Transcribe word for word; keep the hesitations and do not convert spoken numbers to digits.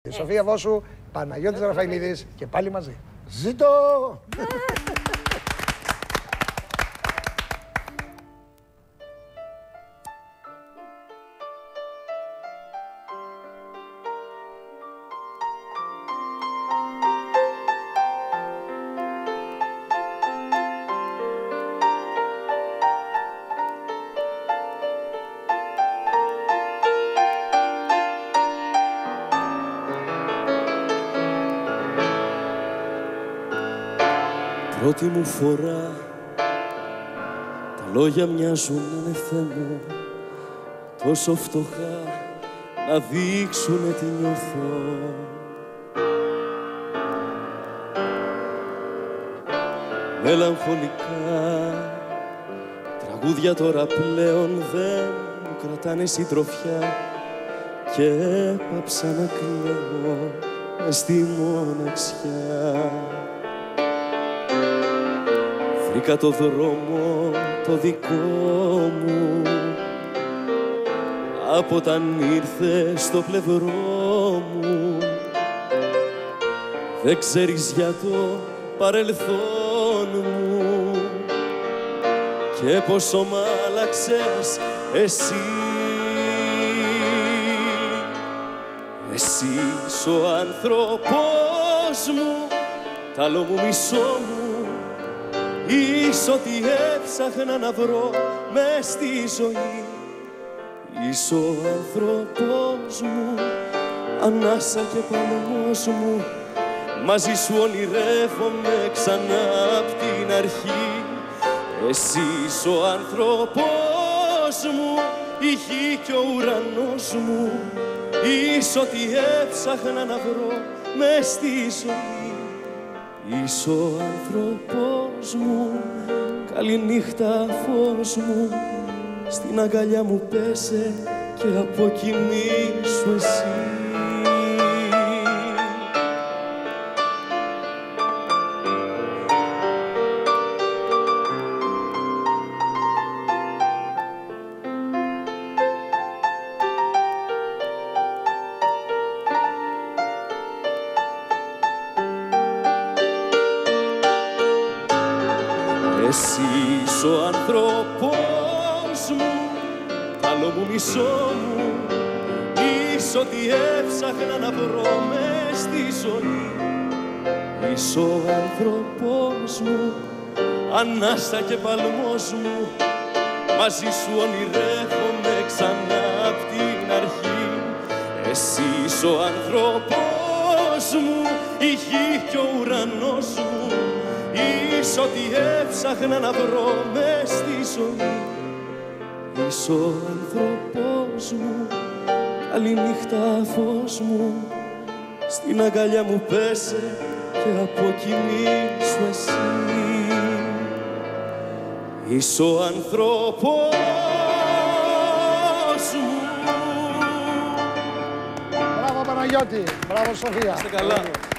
Η Σοφία Βόσου, Παναγιώτης Ραφαηλίδης και πάλι μαζί. Ζήτω! Πρώτη μου φορά τα λόγια μοιάζουν να είναι θέμα, τόσο φτωχά να δείξουνε τι νιώθω. Μελαγχολικά τραγούδια τώρα πλέον δεν μου κρατάνε συντροφιά και έπαψα να κλαίω μες στη μοναξιά. Βρήκα το δρόμο το δικό μου από όταν ήρθε στο πλευρό μου. Δεν ξέρεις για το παρελθόν μου και πόσο μ' άλλαξες εσύ. Εσύ είσαι ο άνθρωπος μου, τ' άλλο μου μισό μου. Είσαι ό,τι έψαχνα να βρω μες στη ζωή. Είσαι ο άνθρωπος μου, ανάσα και παλμός μου. Μαζί σου ονειρεύομαι ξανά απ' την αρχή. Εσύ είσαι ο άνθρωπος μου, η γη και ο ουρανός μου. Είσαι ό,τι έψαχνα να βρω μες στη ζωή. Είσαι ο άνθρωπος μου, καληνύχτα φως μου. Στην αγκαλιά μου πέσε και αποκοιμήσου εσύ. Εσύ είσαι ο άνθρωπος μου, τ' άλλο μου μισό μου. Είσαι ό,τι έψαχνα να βρω μες στη ζωή. Είσαι ο άνθρωπος μου, ανάσα και παλμός μου. Μαζί σου ονειρεύομαι ξανά απ' την αρχή. Εσύ είσαι ο άνθρωπος μου, η γη και ο ουρανός μου. Είσαι ό,τι έψαχνα να βρω μες στη ζωή. Είσαι ο άνθρωπος μου, καληνύχτα φως μου. Στην αγκαλιά μου πέσε και αποκοιμήσου εσύ. Είσαι ο άνθρωπος μου. Μπράβο Παναγιώτη, μπράβο Σοφία. Είστε καλά.